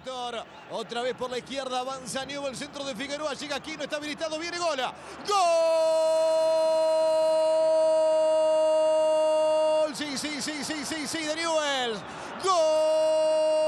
sector. Otra vez por la izquierda avanza Newell's, centro de Figueroa. Llega aquí, no está habilitado. Viene Gola. ¡Gol! Sí, de Newell's. ¡Gol!